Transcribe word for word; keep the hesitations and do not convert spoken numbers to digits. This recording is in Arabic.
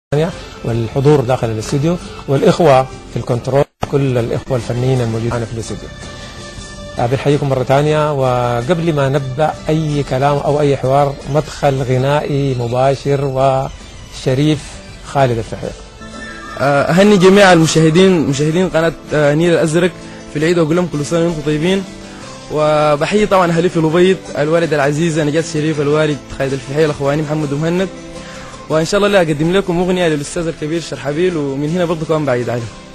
والحضور داخل الاستوديو والإخوة في الكنترول، كل الإخوة الفنيين الموجودين في الاستوديو. بنحييكم مرة ثانية، وقبل ما نبدأ أي كلام أو أي حوار مدخل غنائي مباشر وشريف خالد الفحيق. أهني جميع المشاهدين مشاهدين قناة نيل الأزرق في العيد وأقول لهم كل سنة وأنتم طيبين. وبحيي طبعا أهلي في الأبيض، الوالدة العزيزة نجاة شريف، الوالد خالد الفحيق، الأخواني محمد ومهند. وإن شاء الله لا أقدم لكم أغنية للأستاذ الكبير شرحبيل، ومن هنا برضه كمان بعيد عليه.